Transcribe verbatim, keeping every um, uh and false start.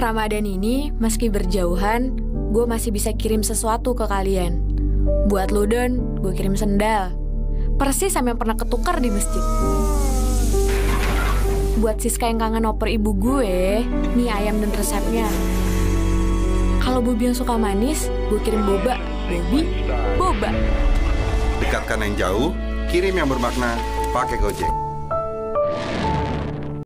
Ramadan ini, meski berjauhan, gue masih bisa kirim sesuatu ke kalian. Buat lo, Don, gue kirim sendal. Persis sama yang pernah ketukar di masjid. Buat Siska yang kangen oper ibu gue, mie ayam dan resepnya. Kalau Bobi yang suka manis, gue kirim boba. Bobi, boba. Dekatkan yang jauh, kirim yang bermakna, pakai Gojek.